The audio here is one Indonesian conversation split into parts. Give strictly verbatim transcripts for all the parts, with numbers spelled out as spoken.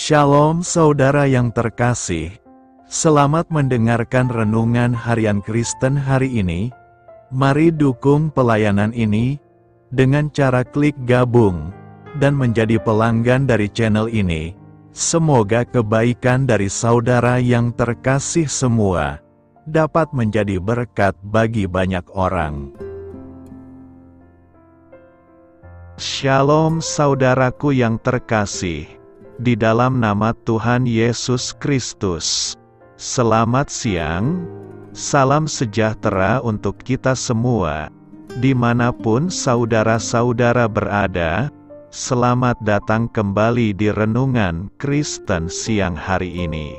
Shalom saudara yang terkasih, selamat mendengarkan renungan harian Kristen hari ini. Mari dukung pelayanan ini dengan cara klik gabung dan menjadi pelanggan dari channel ini. Semoga kebaikan dari saudara yang terkasih semua dapat menjadi berkat bagi banyak orang. Shalom saudaraku yang terkasih, di dalam nama Tuhan Yesus Kristus. Selamat siang, salam sejahtera untuk kita semua, dimanapun saudara-saudara berada. Selamat datang kembali di Renungan Kristen siang hari ini.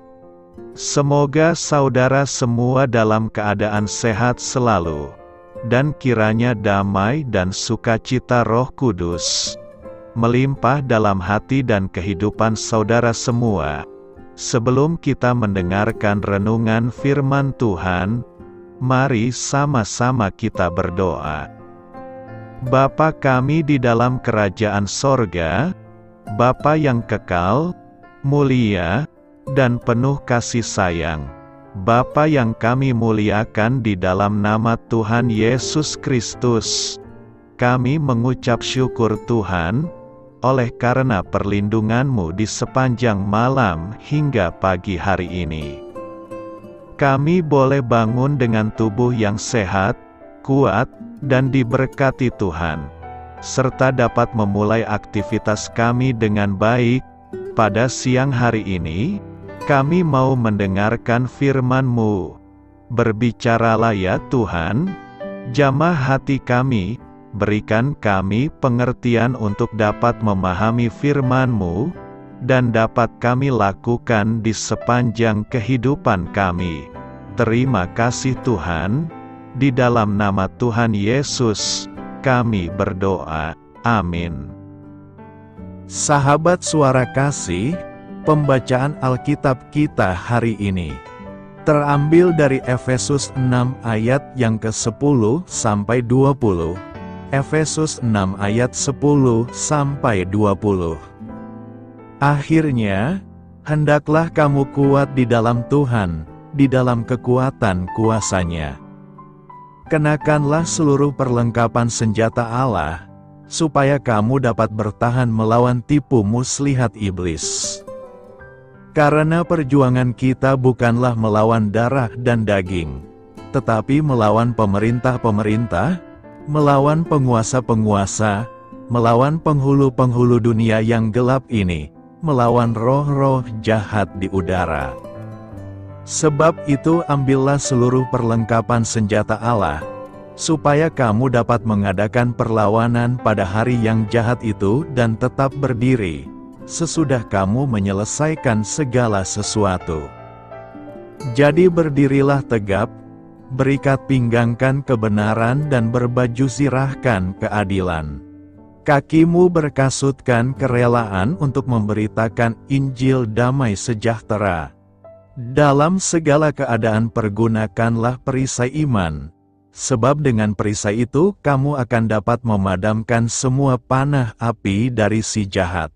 Semoga saudara semua dalam keadaan sehat selalu, dan kiranya damai dan sukacita Roh Kudus melimpah dalam hati dan kehidupan saudara semua. Sebelum kita mendengarkan renungan firman Tuhan, mari sama-sama kita berdoa. Bapa kami di dalam kerajaan sorga, Bapa yang kekal, mulia, dan penuh kasih sayang, Bapa yang kami muliakan di dalam nama Tuhan Yesus Kristus, kami mengucap syukur Tuhan, oleh karena perlindungan-Mu di sepanjang malam hingga pagi hari ini. Kami boleh bangun dengan tubuh yang sehat, kuat, dan diberkati Tuhan, serta dapat memulai aktivitas kami dengan baik. Pada siang hari ini, kami mau mendengarkan firman-Mu. Berbicaralah ya Tuhan, jamah hati kami, berikan kami pengertian untuk dapat memahami firman-Mu, dan dapat kami lakukan di sepanjang kehidupan kami. Terima kasih Tuhan, di dalam nama Tuhan Yesus, kami berdoa. Amin. Sahabat suara kasih, pembacaan Alkitab kita hari ini terambil dari Efesus enam ayat yang ke sepuluh sampai dua puluh. Efesus enam ayat sepuluh sampai dua puluh. Akhirnya, hendaklah kamu kuat di dalam Tuhan, di dalam kekuatan kuasa-Nya. Kenakanlah seluruh perlengkapan senjata Allah, supaya kamu dapat bertahan melawan tipu muslihat iblis. Karena perjuangan kita bukanlah melawan darah dan daging, tetapi melawan pemerintah-pemerintah, melawan penguasa-penguasa, melawan penghulu-penghulu dunia yang gelap ini, melawan roh-roh jahat di udara. Sebab itu ambillah seluruh perlengkapan senjata Allah, supaya kamu dapat mengadakan perlawanan pada hari yang jahat itu dan tetap berdiri, sesudah kamu menyelesaikan segala sesuatu. Jadi berdirilah tegap, berikat pinggangkan kebenaran dan berbaju zirahkan keadilan. Kakimu berkasutkan kerelaan untuk memberitakan Injil damai sejahtera. Dalam segala keadaan pergunakanlah perisai iman, sebab dengan perisai itu kamu akan dapat memadamkan semua panah api dari si jahat.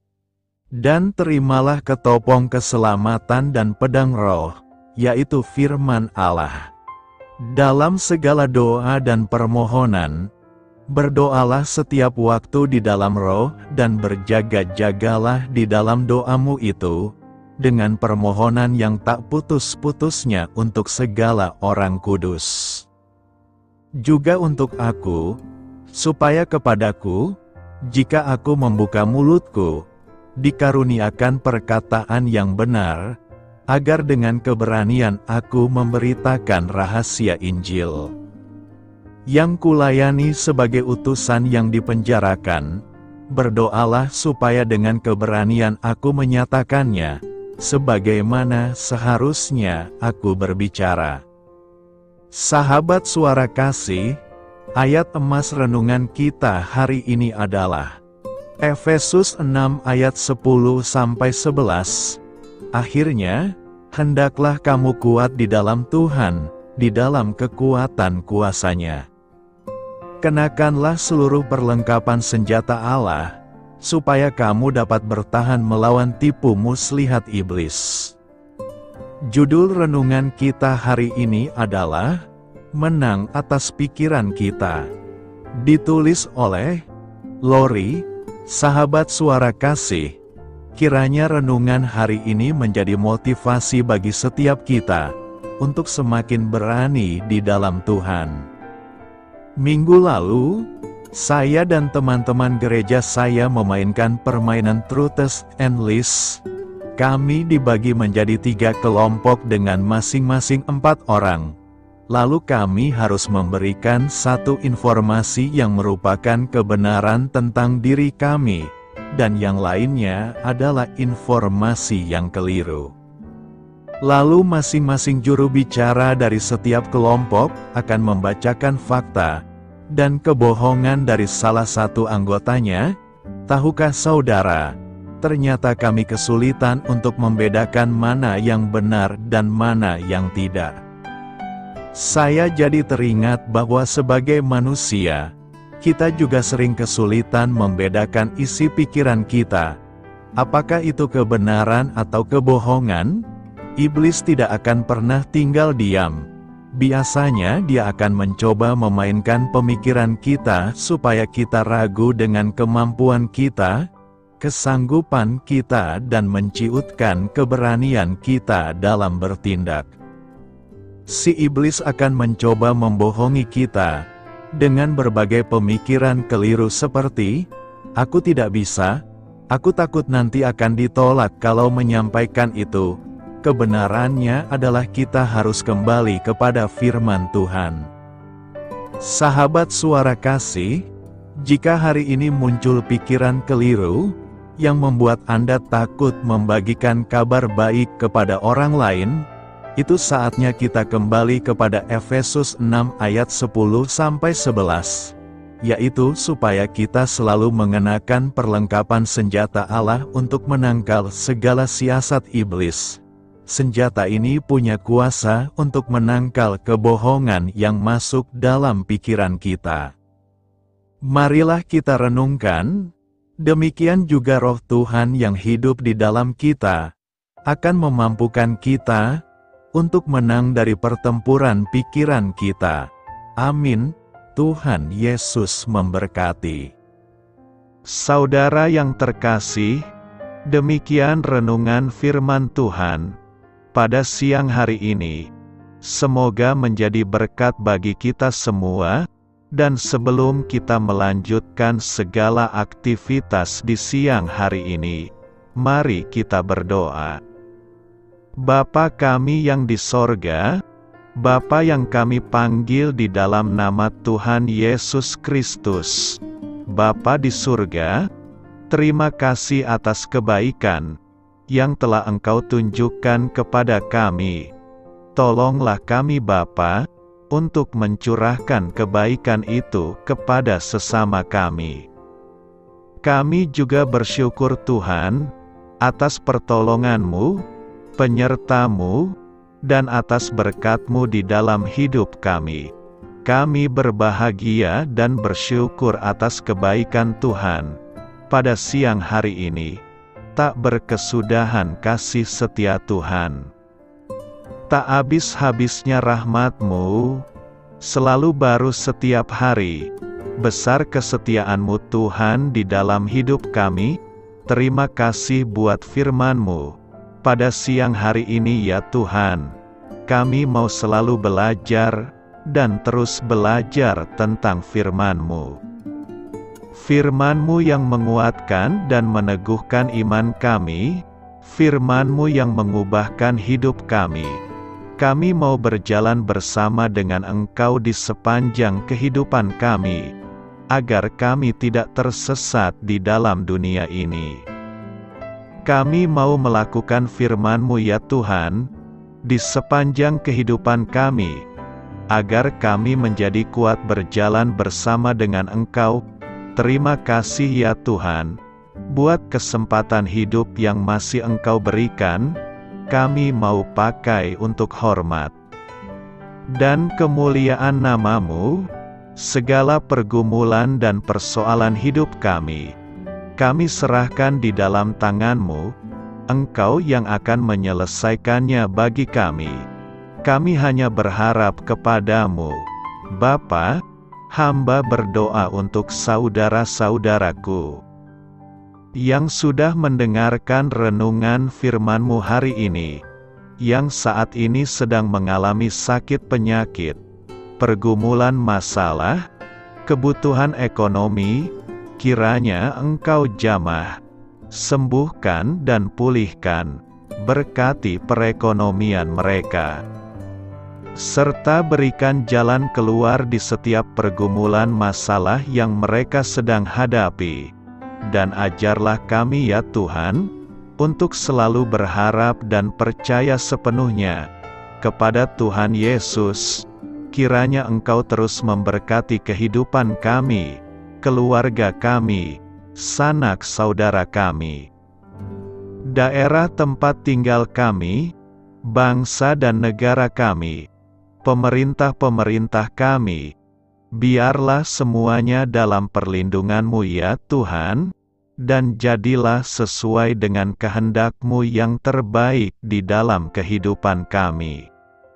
Dan terimalah ketopong keselamatan dan pedang roh, yaitu firman Allah. Dalam segala doa dan permohonan, berdoalah setiap waktu di dalam roh dan berjaga-jagalah di dalam doamu itu, dengan permohonan yang tak putus-putusnya untuk segala orang kudus. Juga untuk aku, supaya kepadaku, jika aku membuka mulutku, dikaruniakan perkataan yang benar, agar dengan keberanian aku memberitakan rahasia Injil. Yang kulayani sebagai utusan yang dipenjarakan, berdoalah supaya dengan keberanian aku menyatakannya, sebagaimana seharusnya aku berbicara. Sahabat suara kasih, ayat emas renungan kita hari ini adalah Efesus enam ayat sepuluh sampai sebelas. Akhirnya, hendaklah kamu kuat di dalam Tuhan, di dalam kekuatan kuasa-Nya. Kenakanlah seluruh perlengkapan senjata Allah, supaya kamu dapat bertahan melawan tipu muslihat iblis. Judul renungan kita hari ini adalah Menang Atas Pikiran Kita. Ditulis oleh Lori, sahabat suara kasih. Kiranya renungan hari ini menjadi motivasi bagi setiap kita untuk semakin berani di dalam Tuhan. Minggu lalu, saya dan teman-teman gereja saya memainkan permainan Truth and List. Kami dibagi menjadi tiga kelompok dengan masing-masing empat orang. Lalu kami harus memberikan satu informasi yang merupakan kebenaran tentang diri kami, dan yang lainnya adalah informasi yang keliru. Lalu masing-masing juru bicara dari setiap kelompok akan membacakan fakta dan kebohongan dari salah satu anggotanya. Tahukah saudara, ternyata kami kesulitan untuk membedakan mana yang benar dan mana yang tidak. Saya jadi teringat bahwa sebagai manusia, kita juga sering kesulitan membedakan isi pikiran kita. Apakah itu kebenaran atau kebohongan? Iblis tidak akan pernah tinggal diam. Biasanya dia akan mencoba memainkan pemikiran kita supaya kita ragu dengan kemampuan kita, kesanggupan kita, dan menciutkan keberanian kita dalam bertindak. Si iblis akan mencoba membohongi kita dengan berbagai pemikiran keliru seperti, "Aku tidak bisa, aku takut nanti akan ditolak kalau menyampaikan itu." Kebenarannya adalah kita harus kembali kepada firman Tuhan. Sahabat suara kasih, jika hari ini muncul pikiran keliru yang membuat Anda takut membagikan kabar baik kepada orang lain, itu saatnya kita kembali kepada Efesus enam ayat sepuluh sampai sebelas, yaitu supaya kita selalu mengenakan perlengkapan senjata Allah untuk menangkal segala siasat iblis. Senjata ini punya kuasa untuk menangkal kebohongan yang masuk dalam pikiran kita. Marilah kita renungkan, demikian juga Roh Tuhan yang hidup di dalam kita akan memampukan kita untuk menang dari pertempuran pikiran kita. Amin. Tuhan Yesus memberkati. Saudara yang terkasih, demikian renungan firman Tuhan pada siang hari ini. Semoga menjadi berkat bagi kita semua, dan sebelum kita melanjutkan segala aktivitas di siang hari ini, mari kita berdoa. Bapa kami yang di sorga, Bapa yang kami panggil di dalam nama Tuhan Yesus Kristus, Bapa di surga, terima kasih atas kebaikan yang telah Engkau tunjukkan kepada kami. Tolonglah kami Bapa, untuk mencurahkan kebaikan itu kepada sesama kami. Kami juga bersyukur Tuhan, atas pertolongan-Mu, penyerta-Mu, dan atas berkat-Mu di dalam hidup kami. Kami berbahagia dan bersyukur atas kebaikan Tuhan pada siang hari ini. Tak berkesudahan kasih setia Tuhan. Tak habis-habisnya rahmat-Mu, selalu baru setiap hari. Besar kesetiaan-Mu Tuhan di dalam hidup kami. Terima kasih buat firman-Mu pada siang hari ini ya Tuhan. Kami mau selalu belajar dan terus belajar tentang firman-Mu. Firman-Mu yang menguatkan dan meneguhkan iman kami, firman-Mu yang mengubahkan hidup kami. Kami mau berjalan bersama dengan Engkau di sepanjang kehidupan kami, agar kami tidak tersesat di dalam dunia ini. Kami mau melakukan firman-Mu ya Tuhan, di sepanjang kehidupan kami, agar kami menjadi kuat berjalan bersama dengan Engkau. Terima kasih ya Tuhan, buat kesempatan hidup yang masih Engkau berikan. Kami mau pakai untuk hormat dan kemuliaan nama-Mu. Segala pergumulan dan persoalan hidup kami, kami serahkan di dalam tangan-Mu, Engkau yang akan menyelesaikannya bagi kami. Kami hanya berharap kepada-Mu. Bapa, hamba berdoa untuk saudara-saudaraku yang sudah mendengarkan renungan firman-Mu hari ini, yang saat ini sedang mengalami sakit penyakit, pergumulan masalah, kebutuhan ekonomi, kiranya Engkau jamah, sembuhkan dan pulihkan, berkati perekonomian mereka, serta berikan jalan keluar di setiap pergumulan masalah yang mereka sedang hadapi. Dan ajarlah kami ya Tuhan, untuk selalu berharap dan percaya sepenuhnya kepada Tuhan Yesus. Kiranya Engkau terus memberkati kehidupan kami, keluarga kami, sanak saudara kami, daerah tempat tinggal kami, bangsa dan negara kami, pemerintah-pemerintah kami. Biarlah semuanya dalam perlindungan-Mu ya Tuhan, dan jadilah sesuai dengan kehendak-Mu yang terbaik di dalam kehidupan kami.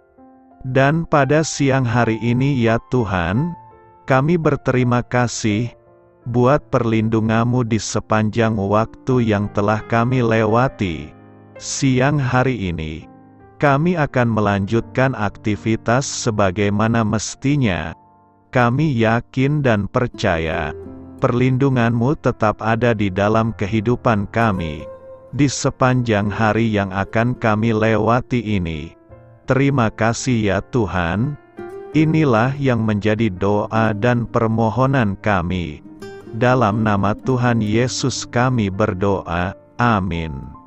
Dan pada siang hari ini ya Tuhan, kami berterima kasih buat perlindungan-Mu di sepanjang waktu yang telah kami lewati. Siang hari ini, kami akan melanjutkan aktivitas sebagaimana mestinya. Kami yakin dan percaya, perlindungan-Mu tetap ada di dalam kehidupan kami, di sepanjang hari yang akan kami lewati ini. Terima kasih ya Tuhan. Inilah yang menjadi doa dan permohonan kami. Dalam nama Tuhan Yesus kami berdoa. Amin.